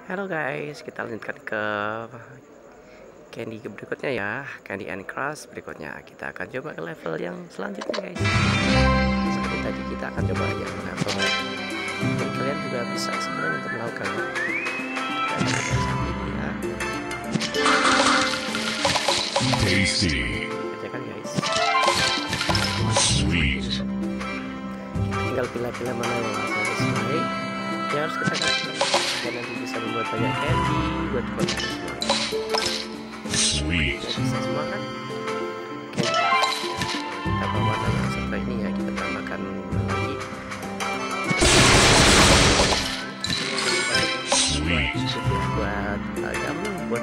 Halo guys, kita lanjutkan ke candy berikutnya ya. Candy and Crush berikutnya. Kita akan coba ke level yang selanjutnya guys. Seperti tadi kita akan coba yang level. Dan kalian juga bisa sebenarnya untuk melakukannya. Kita akan coba saat ini ya. Tasty. Kerjakan guys. Sweet. Kita tinggal pilih-pilih mana yang sesuai. Ya harus kita kasih. Dan nanti bisa membuat banyak candy buat kalian semua. Sweet. Bisa semua kan? Candy. Kita bawa warna yang satu ini ya, kita tambahkan lagi. Sweet. Buat kamu buat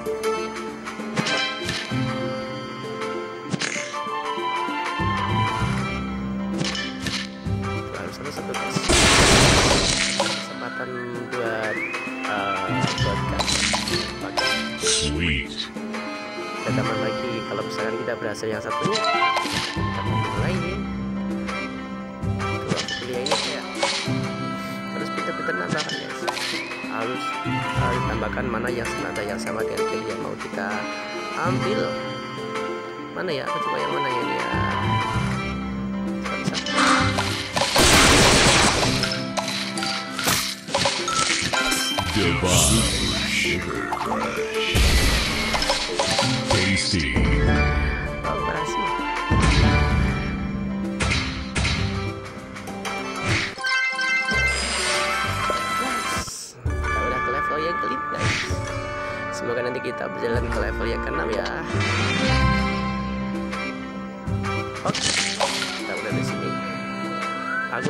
harus satu guys. Kesempatan buat kamu. Sweet. Kita tambah lagi kalau misalkan kita berhasil yang satunya, kita tambah lain. Tuh aku pilih ini ya. Terus pinter-pinter nambahkan guys. Harus tambahkan mana yang senada yang sama dengan candy yang mau kita ambil. Mana ya? Aku coba yang mana ya ini ya. Divine Sugar Crush. Tasty. Oh, berhasil. Nice. Kita udah ke level yang kelima guys. Semoga nanti kita berjalan ke level yang ke-6 ya. Oke, kita udah di sini. Aku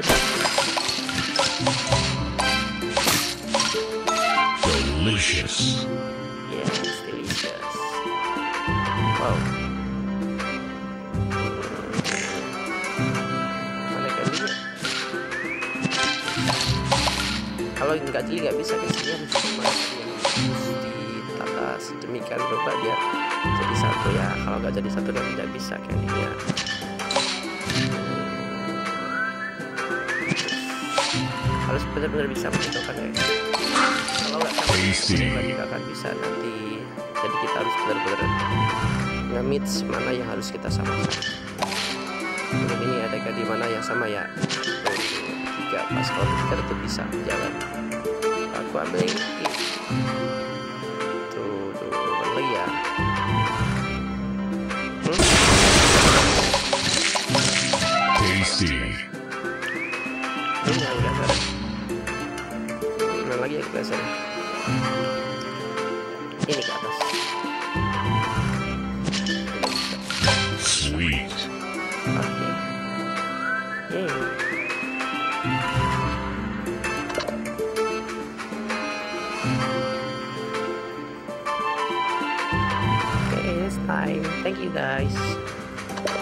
Delicious. yes, delicious. Wow. Mana candy-nya? Kalau nggak jeli nggak bisa guys, ini harus ditata sedemikian rupa biar jadi satu ya. Kalau nggak jadi satu kan tidak bisa candy-nya. Harus benar-benar bisa menentukan ya. Kalau nggak sama kita akan bisa nanti. Jadi kita harus benar-benar nge-mix mana yang harus kita samakan. Ini ada di mana yang sama ya. Tiga pas kalau tiga itu bisa jalan. Aku ambil ini. Tuh mana lagi ya. Tasty. Ini udah selesai. Mana lagi ya kita selesai. Ini ke atas. Sweet. Oke. Yeay. Okay, it's time. Thank you guys.